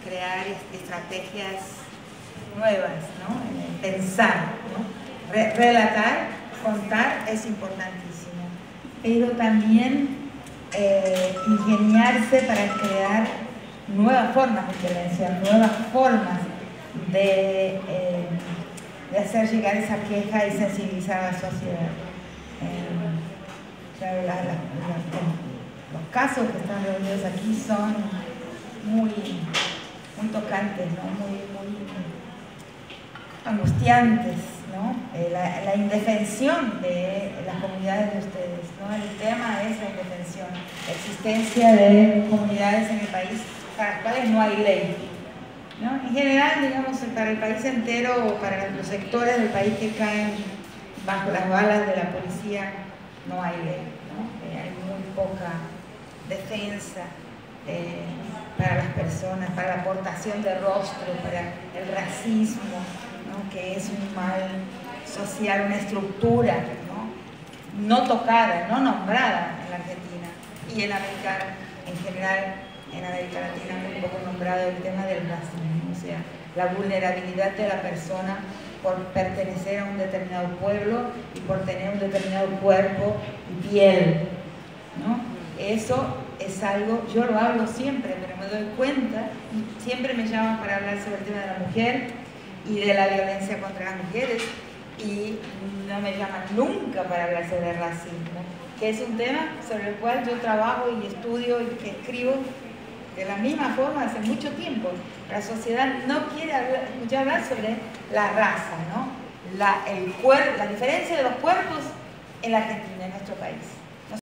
crear estrategias nuevas, ¿no? Pensar, ¿no? Relatar, contar es importantísimo, pero también ingeniarse para crear nuevas formas de intervención, nuevas formas de hacer llegar esa queja y sensibilizar a la sociedad. Claro, los casos que están reunidos aquí son muy tocantes, ¿no? muy angustiantes, ¿no? La indefensión de las comunidades de ustedes, ¿no? El tema es la indefensión, la existencia de comunidades en el país para las cuales no hay ley, ¿no? En general, digamos, para el país entero o para los sectores del país que caen bajo las balas de la policía, no hay ley, ¿no? Hay muy poca defensa para las personas, para la aportación de rostro, para el racismo, ¿no? Que es un mal social, una estructura, no tocada, no nombrada en la Argentina y en América en general, en América Latina muy poco nombrado el tema del racismo, o sea, la vulnerabilidad de la persona por pertenecer a un determinado pueblo y por tener un determinado cuerpo y piel, ¿no? Eso es algo, yo lo hablo siempre, pero me doy cuenta, y siempre me llaman para hablar sobre el tema de la mujer y de la violencia contra las mujeres, y no me llaman nunca para hablar sobre el racismo, que es un tema sobre el cual yo trabajo y estudio y que escribo de la misma forma hace mucho tiempo. La sociedad no quiere escuchar hablar sobre la raza, ¿no? La diferencia de los cuerpos en la Argentina, en nuestro país.